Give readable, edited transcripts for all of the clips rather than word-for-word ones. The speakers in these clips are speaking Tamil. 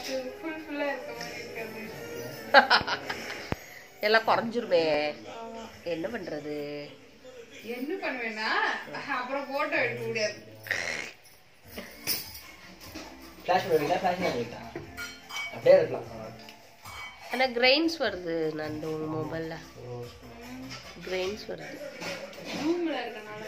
ஃபுல்லா இருக்க மாதிரி இருக்காது. எல்லாம் குறைஞ்சிருமே. என்ன பண்றது? என்ன பண்ணுவேன்னா அப்புறம் போட்டோ எடுக்க முடியாது. ஃபிளாஷ் பண்ணிட்டா ஃபிளாஷ் பண்ணிட்டா அப்படியே இருக்கலாம். ஆனா கிரெயின்ஸ் வருது. நான் உங்க மொபைல்ல கிரெயின்ஸ் வருது. ரூம்ல இருக்கனால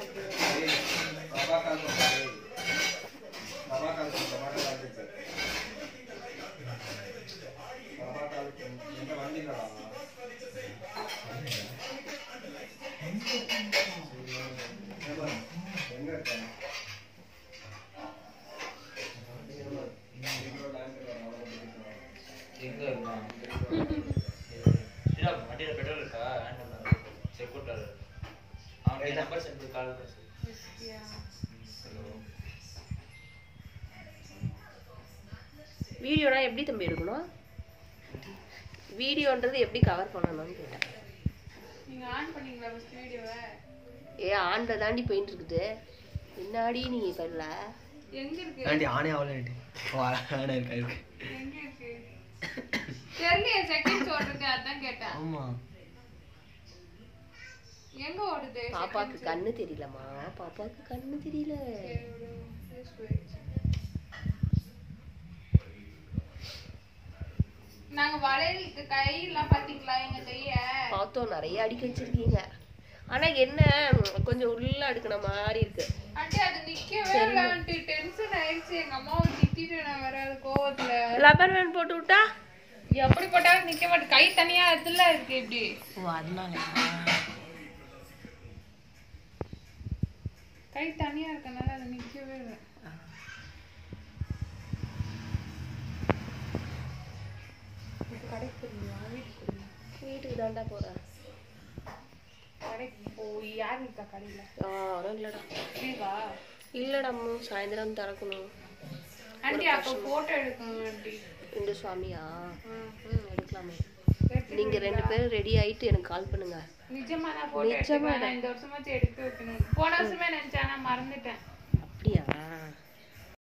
வீடியோனா எப்படி தம்பி எடுக்கணும்? வீடியோன்றது எப்படி கவர் பண்ணணும்னு கேட்டேன். நீங்க ஆன் பண்ணீங்களா ஃபர்ஸ்ட் வீடியோவை? ஆன்ல தாண்டி போயிட்டு இருக்குது. முன்னாடி நீங்க பண்ணல. எங்க இருக்கு? ஆண்டி ஆனே ஆவல ஆண்டி. ஆனே இருக்கு. எங்க இருக்கு? தெரியல செகண்ட்ஸ் ஓடுது அதான் கேட்டேன். ஆமா. எங்க ஓடுது? பாப்பாக்கு கண்ணு தெரியலமா. பாப்பாக்கு கண்ணு தெரியல. நாங்க வளையலுக்கு கையெல்லாம் பாத்தீங்களா? எங்க கைய பார்த்தோம். நிறைய அடிக்க வச்சிருக்கீங்க. ஆனா என்ன கொஞ்சம் உள்ள அடுக்கின மாதிரி இருக்கு. அடி அது நிக்கவே இல்லன்ட்டு டென்ஷன் ஆயிடுச்சு. எங்க அம்மாவை திட்டிட்டு நான் வேற கோவத்துல லப்பர் பேண்ட் போட்டு விட்டா எப்படி போட்டாலும் நிக்க மாட்டேன். கை தனியா அதுல இருக்கு. இப்படி அதனால கை தனியா இருக்கனால அது நிக்கவே இல்லை. கடைக்கு போறீங்களா? வீட்டுக்கு தாண்டா போறேன். கடைக்கு போய் யார் இருக்கா கடையில? யாரும் இல்லடா. லீவா? இல்லடா சாயந்தரம் திறக்கணும். ஆண்டி அப்ப போட்டோ எடுக்கணும் ஆண்டி. இந்த சுவாமியா? எடுக்கலாமே. நீங்க 2 பேரும் ரெடி ஆயிட்டு எனக்கு கால் பண்ணுங்க. நிஜமா நான் போட்டோ எடுக்கணும். இந்த வருஷமாச்சும் எடுத்து வைக்கணும். போன வருஷமே நினைச்சேன் ஆனா மறந்துட்டேன். அப்படியா?